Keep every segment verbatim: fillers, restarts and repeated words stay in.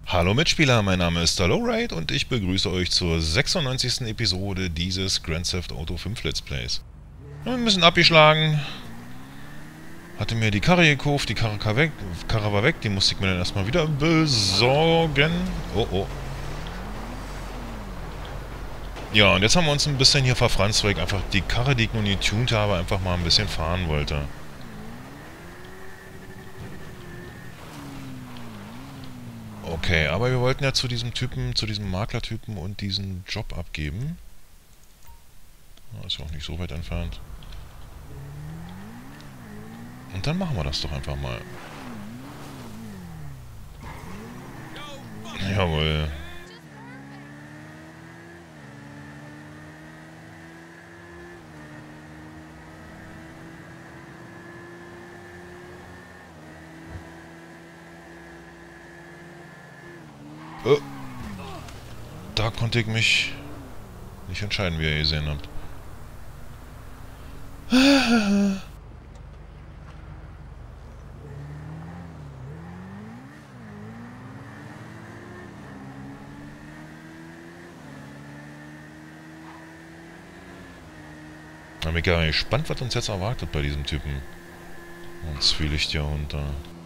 Hallo Mitspieler, mein Name ist Lowride und ich begrüße euch zur sechsundneunzigsten Episode dieses Grand Theft Auto fünf Let's Plays. Ein bisschen abgeschlagen. Hatte mir die Karre gekauft, die Karre, weg, Karre war weg, die musste ich mir dann erstmal wieder besorgen. Oh oh. Ja, und jetzt haben wir uns ein bisschen hier verfranst, weil ich einfach die Karre, die ich nun getuned habe, einfach mal ein bisschen fahren wollte. Okay, aber wir wollten ja zu diesem Typen, zu diesem Maklertypen und diesen Job abgeben. Ist ja auch nicht so weit entfernt. Und dann machen wir das doch einfach mal. Jawohl. Oh. Da konnte ich mich nicht entscheiden, wie ihr gesehen habt. Ich bin ja gespannt, was uns jetzt erwartet bei diesem Typen. Und Zwielicht ja unter.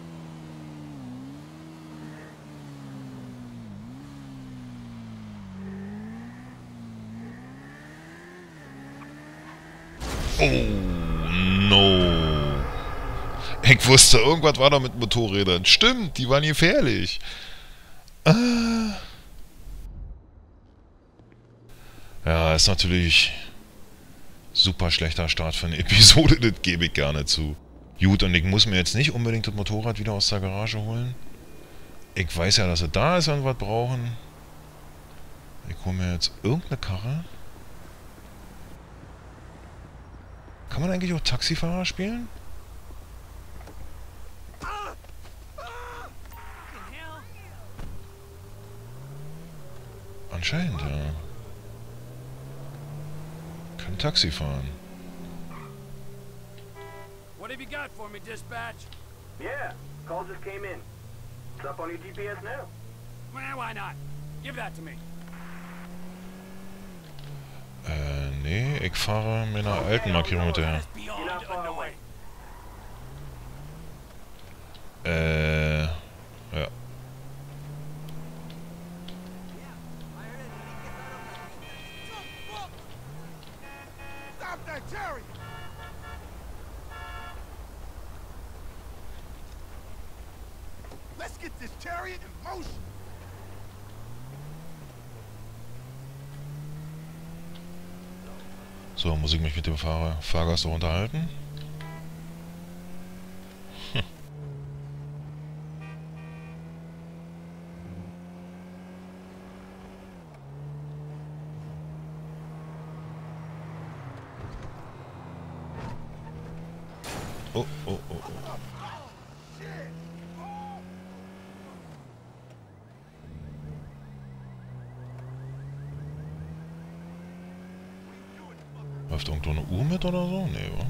Oh, no. Ich wusste, irgendwas war da mit Motorrädern. Stimmt, die waren gefährlich. Ah. Ja, ist natürlich super schlechter Start für eine Episode, das gebe ich gerne zu. Gut, und ich muss mir jetzt nicht unbedingt das Motorrad wieder aus der Garage holen. Ich weiß ja, dass sie da ist, wenn wir was brauchen. Ich hole mir jetzt irgendeine Karre. Kann man eigentlich auch Taxifahrer spielen? Anscheinend, ja. Können Taxi fahren. What have you got for me, dispatch? Yeah, call just came in. It's up on your G P S now. Well, why not? Give that to me. Äh, nee, ich fahre mit einer alten Markierung hinterher. Beyond annoying. Äh, ja. Stop that chariot! Let's get this chariot in motion. So, muss ich mich mit dem Fahrer, Fahrgast unterhalten? Hm. Oh, oh, oh, oh. Läuft irgendwo eine Uhr mit oder so? Nee, wa?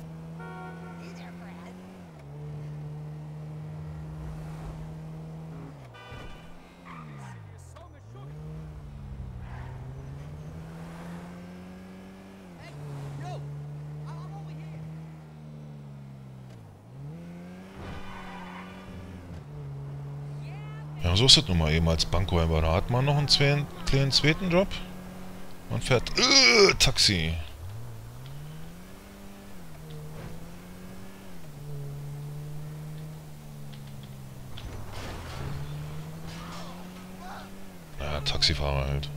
Ja, so ist es nun mal eben als Bankräuber. Da hat man noch einen zweiten, kleinen zweiten Job und fährt äh, Taxi. Ja, Taxifahrer halt.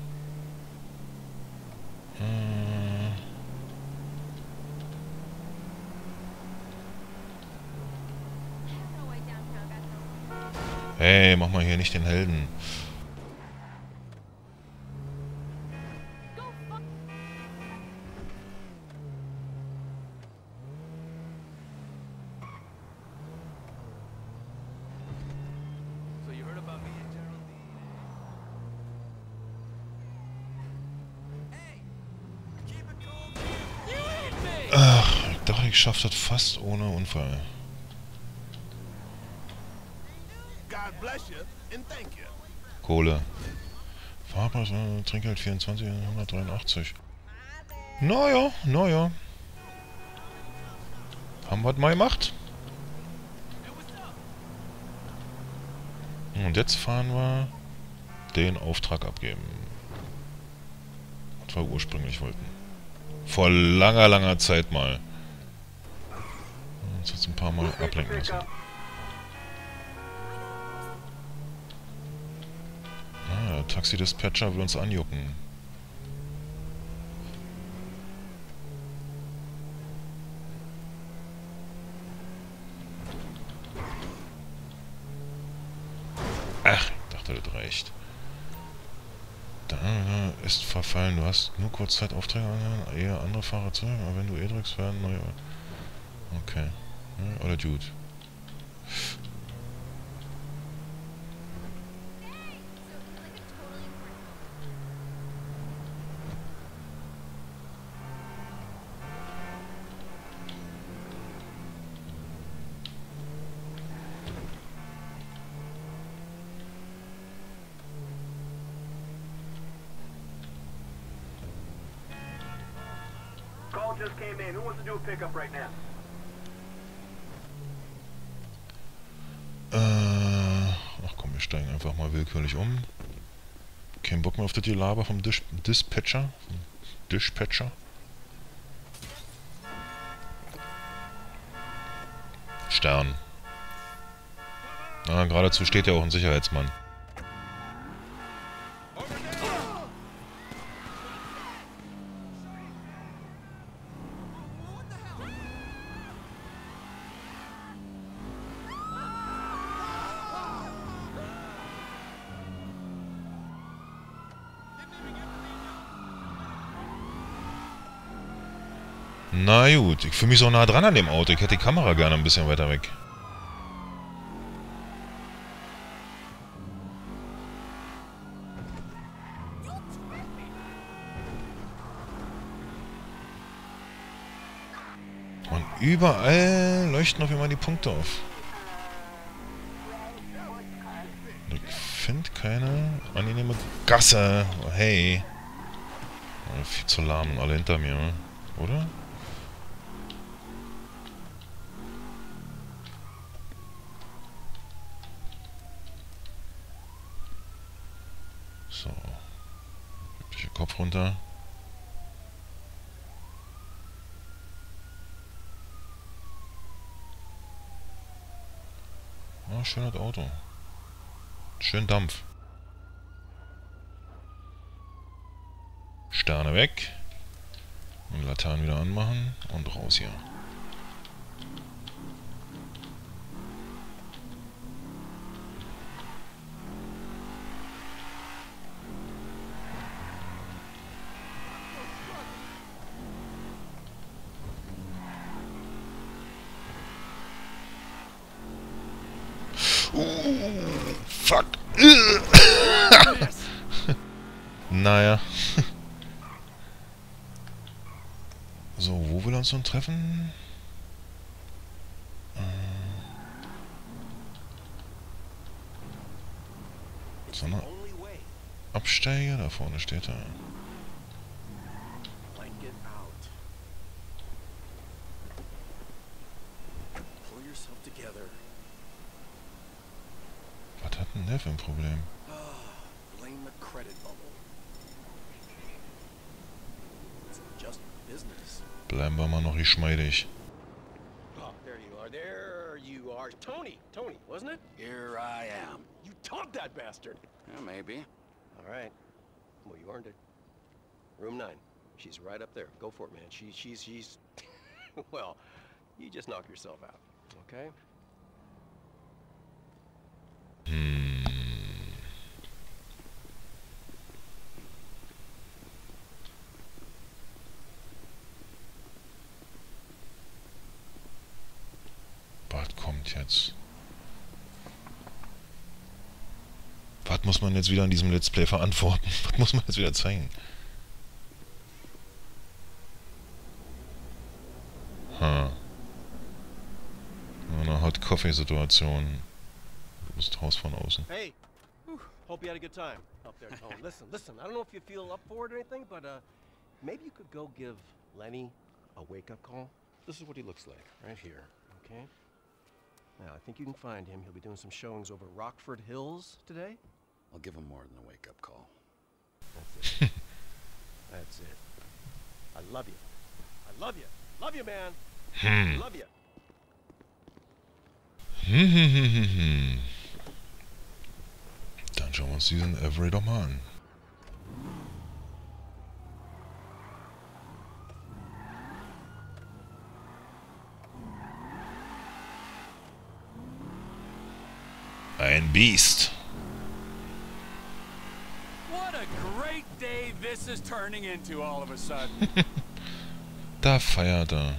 Hm. Hey, mach mal hier nicht den Helden. So you heard about me and Geraldine? Hey, keep it cool. You hate me. Ach, ich dachte, ich schaffe das fast ohne Unfall. God bless you and thank you. Kohle. Fahrpreis, äh, Trinkgeld vierundzwanzig, hundertdreiundachtzig. Naja, naja. Haben wir was mal gemacht? Und jetzt fahren wir den Auftrag abgeben. Was wir ursprünglich wollten. Vor langer, langer Zeit mal. Uns jetzt ein paar Mal ablenken müssen. Ah, der Taxi-Dispatcher will uns anjucken. Ach, ich dachte, das reicht. Da ist verfallen. Du hast nur Kurzzeit Aufträge an, eher andere Fahrer zurück, aber wenn du E drückst, werden neue... Okay. Ja, oder Dude. Call just came in. Who wants to do a pickup right now? Äh, ach komm, wir steigen einfach mal willkürlich um. Kein Bock mehr auf das Gelaber vom Dis Dispatcher. Vom Dispatcher. Stern. Na, geradezu steht ja auch ein Sicherheitsmann. Na gut, ich fühle mich so nah dran an dem Auto. Ich hätte die Kamera gerne ein bisschen weiter weg. Und überall leuchten auf einmal die Punkte auf. Ich finde keine angenehme Gasse. Oh, hey. Oh, viel zu lahm und alle hinter mir, oder? So. Übliche Kopf runter. Ah, schönes Auto. Schön Dampf. Sterne weg. Und Laternen wieder anmachen. Und raus hier. Uh, fuck. Naja. So, wo will er uns nun treffen? Äh. So eine Absteiger, da vorne steht er. Was hat denn der für ein Problem? Bleiben wir mal noch geschmeidig. Oh, there you are. There you are. Tony. Tony, wasn't it? Here I am. You togged that bastard. Yeah, maybe. All right. Well, you earned it. Room nine. She's right up there. Go for it, man. She, she's, she's... well, you just knock yourself out. Okay? Hm. Was kommt jetzt? Was muss man jetzt wieder in diesem Let's Play verantworten? Was muss man jetzt wieder zeigen? Ha. Eine Hot-Coffee-Situation. Du bist Haus von außen. Hey. Whew. Hope you had a good time up there, Tone. Listen, listen, I don't know if you feel up for it or anything, but uh, maybe you could go give Lenny a wake-up call. This is what he looks like, right here, okay? Now, I think you can find him. He'll be doing some showings over Rockford Hills today. I'll give him more than a wake-up call. That's it. That's it. I love you. I love you. Love you, man. Hm. Love you. Hm, hm, hm, hm, hm. Dann schauen wir uns diesen Avery doch mal an. Ein Biest. What a great day this is turning into all of a sudden. Da feiert er.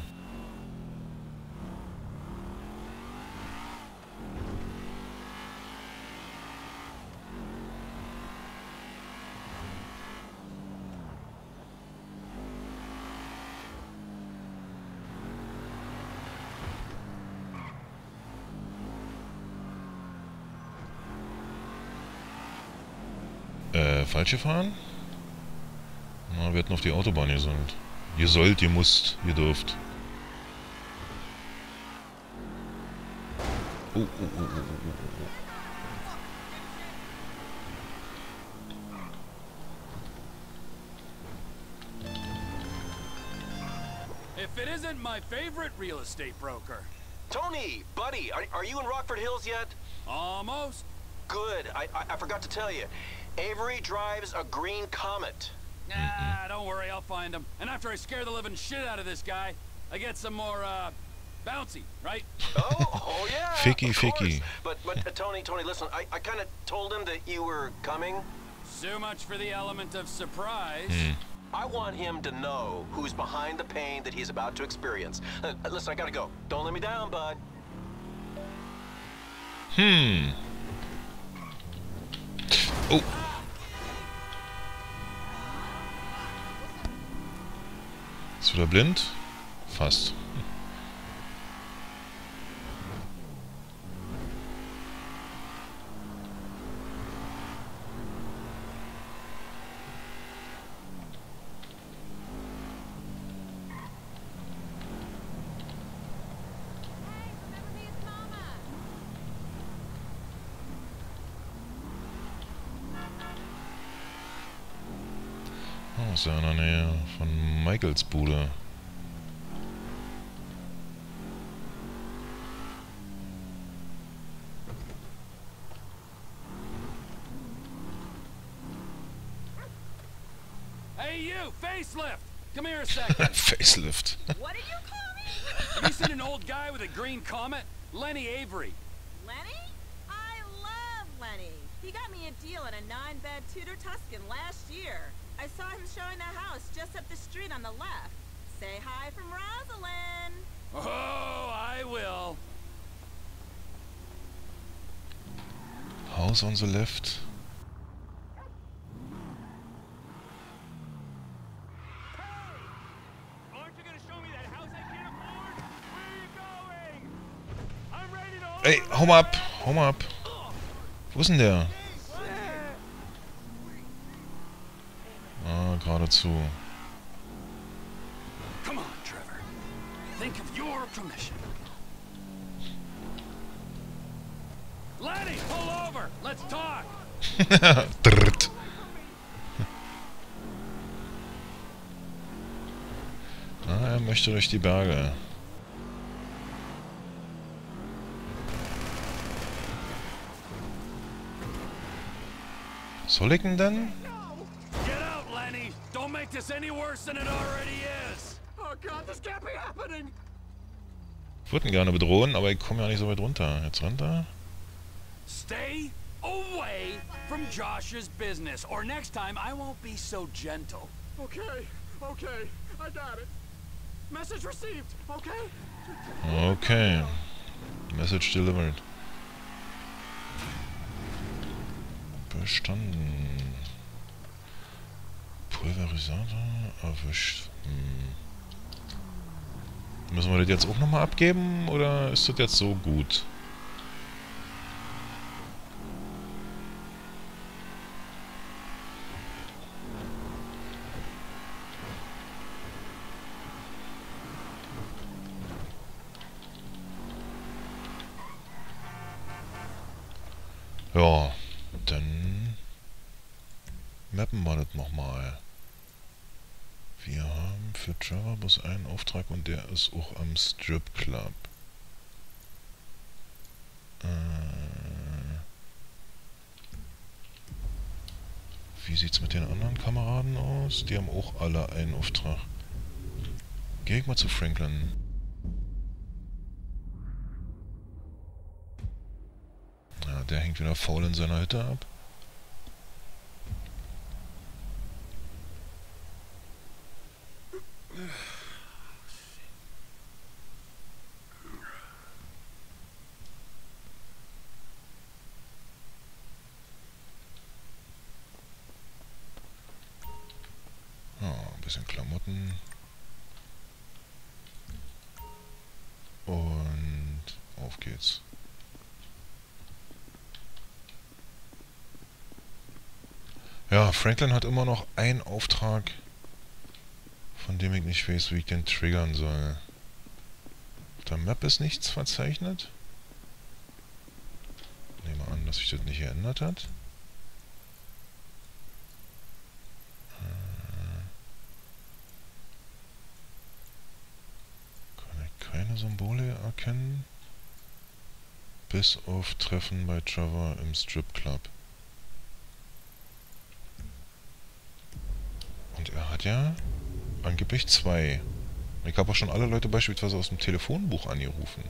Äh, falsch gefahren? Na, wir hätten auf die Autobahn gesollt. Ihr sollt, ihr musst, ihr dürft. Oh, oh, oh, oh, oh, oh. If it isn't my favorite real estate broker. Tony, buddy, are, are you in Rockford Hills yet? Almost. Good. I, I I forgot to tell you. Avery drives a green Comet. Nah, don't worry, I'll find him. And after I scare the living shit out of this guy, I get some more, uh, bouncy, right? Oh, oh yeah. Ficky, of course. ficky. But but uh, Tony, Tony, listen. I I kind of told him that you were coming. So much for the element of surprise. Hm. I want him to know who's behind the pain that he's about to experience. Uh, listen, I gotta go. Don't let me down, bud. Hm. Oh. Ist wieder blind? Fast. Oh, ist ja in der Nähe von Michaels Bude. Hey, you, facelift! Come here a second. Facelift. What did you call me? Have you seen an old guy with a green Comet? Lenny Avery. Lenny? I love Lenny. He got me a deal on a nine-bed Tudor Tuscan last year. I saw him showing the house just up the street on the left. Say hi from Rosalind. Oh, I will. House on the left. Aren't you gonna show me that house I can't afford? Where are you going? I'm ready to Ey, hau mal ab, hau mal ab. Wo ist denn der? Ah, geradezu. Come on, Trevor. Think of your commission. Lenny, pull over. Let's talk. Drrrt. Ah, er möchte durch die Berge. Soll ich denn denn? Get out, Lenny. Don't make this any worse than it already is. Oh God, this can't be happening. Ich würde ihn gerne bedrohen, aber ich komme ja nicht so weit runter. Jetzt runter. Stay away from Josh's business, or next time I won't be so gentle. Okay, okay, I got it. Message received. Okay. Okay. Message delivered. Bestanden. Pulverisator erwischt. Hm. Müssen wir das jetzt auch nochmal abgeben oder ist das jetzt so gut? Ja, dann mappen wir das nochmal. Wir haben für Trevor bloß einen Auftrag und der ist auch am Strip Club. Äh, wie sieht's mit den anderen Kameraden aus? Die haben auch alle einen Auftrag. Geh ich mal zu Franklin. Ja, der hängt wieder faul in seiner Hütte ab. Ja, ein bisschen Klamotten. Und auf geht's. Ja, Franklin hat immer noch einen Auftrag, von dem ich nicht weiß, wie ich den triggern soll. Auf der Map ist nichts verzeichnet. Nehme an, dass sich das nicht geändert hat. Kann ich keine Symbole erkennen. Bis auf Treffen bei Trevor im Strip Club. Und er hat ja angeblich zwei. Ich habe auch schon alle Leute beispielsweise aus dem Telefonbuch angerufen.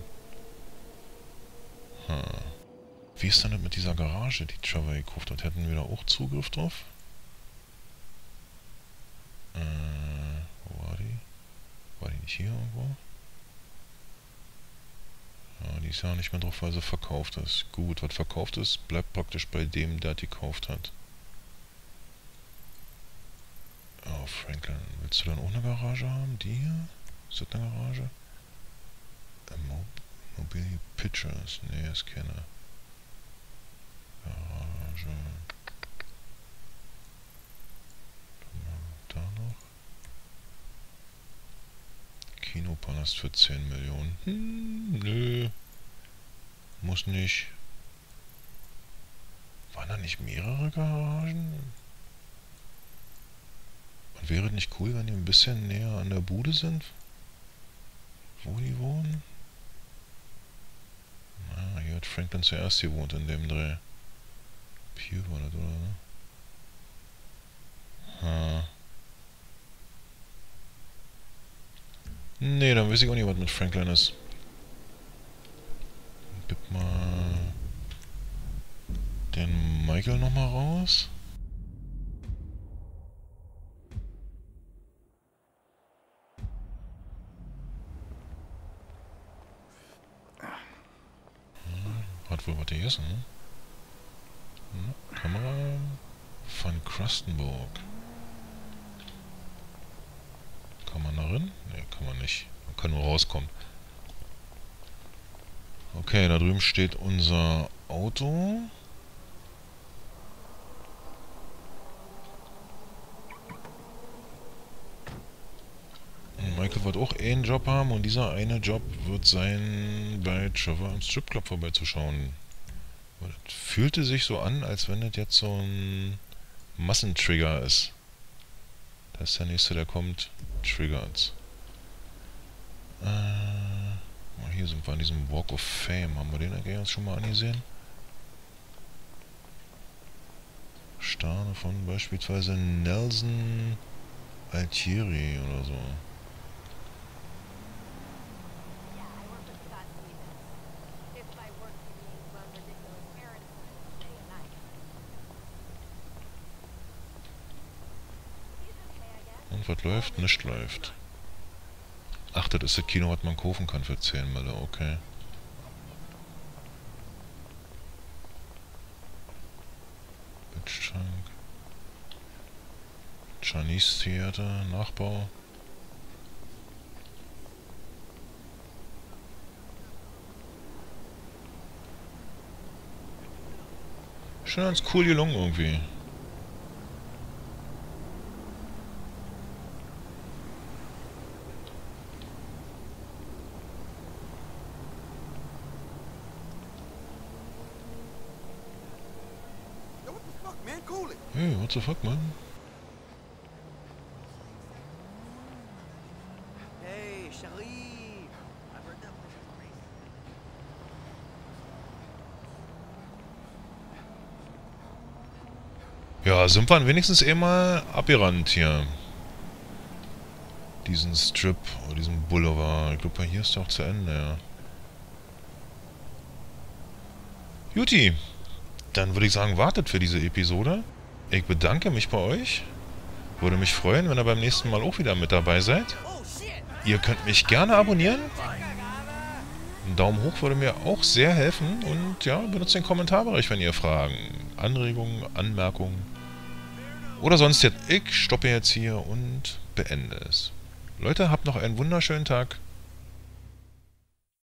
Hm. Wie ist denn das mit dieser Garage, die Trevor gekauft hat? Hätten wir da auch Zugriff drauf? Äh, wo war die? War die nicht hier irgendwo? Ja, die ist ja nicht mehr drauf, weil sie verkauft ist. Gut, was verkauft ist, bleibt praktisch bei dem, der die gekauft hat. Oh, Franklin, willst du dann auch eine Garage haben? Die hier? Ist das eine Garage? Mo Mobile Pictures. Nee, ist keine Garage. Da noch. Kinopalast für zehn Millionen. Hm, nö. Muss nicht. Waren da nicht mehrere Garagen? Und wäre es nicht cool, wenn die ein bisschen näher an der Bude sind? Wo die wohnen? Ah, hier hat Franklin zuerst gewohnt in dem Dreh. Hier war das, oder? Ha. Nee, dann weiß ich auch nicht, was mit Franklin ist. Gib mal den Michael nochmal raus. Hat wohl was gegessen, ne? Hm, Kamera von Crustenburg. Kann man da rein? Ne, kann man nicht. Man kann nur rauskommen. Okay, da drüben steht unser Auto. Michael wird auch einen Job haben und dieser eine Job wird sein, bei Trevor im Stripclub vorbeizuschauen. Das fühlte sich so an, als wenn das jetzt so ein Massentrigger ist. Das ist der nächste, der kommt. Triggert. Äh, hier sind wir an diesem Walk of Fame. Haben wir den eigentlich uns schon mal angesehen? Sterne von beispielsweise Nelson Altieri oder so. Und was läuft? Nichts läuft. Ach, das ist das Kino, was man kaufen kann für zehn Mille, okay. Bitchtank. Chinese Theater, Nachbau. Schon ganz cool gelungen irgendwie. Hey, what the fuck, man? Hey, Sharif! I've heard that place is crazy. Ja, sind wir wenigstens eh mal abgerannt hier. Diesen Strip, oder diesen Boulevard. Ich glaube, hier ist doch zu Ende, ja. Juti, dann würde ich sagen, wartet für diese Episode. Ich bedanke mich bei euch. Würde mich freuen, wenn ihr beim nächsten Mal auch wieder mit dabei seid. Ihr könnt mich gerne abonnieren. Ein Daumen hoch würde mir auch sehr helfen. Und ja, benutzt den Kommentarbereich, wenn ihr Fragen, Anregungen, Anmerkungen oder sonst jetzt. Ich stoppe jetzt hier und beende es. Leute, habt noch einen wunderschönen Tag.